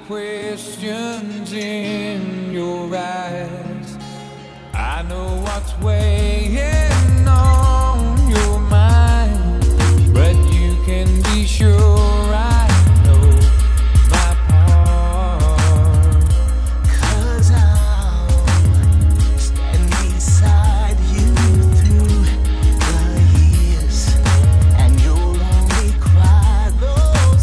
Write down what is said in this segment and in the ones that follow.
questions in your eyes. I know what's weighing on your mind, but you can be sure I know my part. 'Cause I'll stand beside you through the years, and you'll only cry those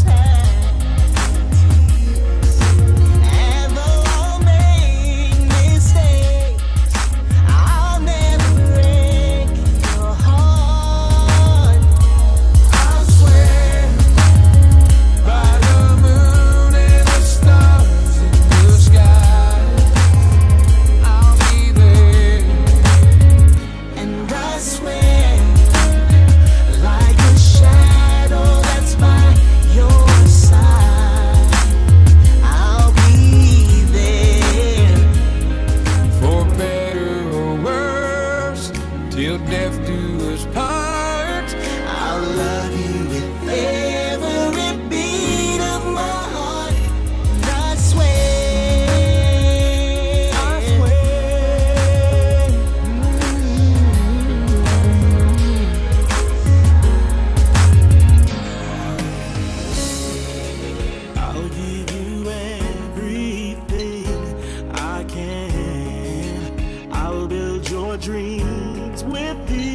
tears. And though I'll make mistakes, I'll never break your heart. I swear By the moon and the stars in the sky, I'll be there. and I swear, like a shadow that's by your side, I'll be there. For better or worse, till death do us part. I'll love you with every beat of my heart. And I swear, I'll give you everything I can. I'll build your dreams with you.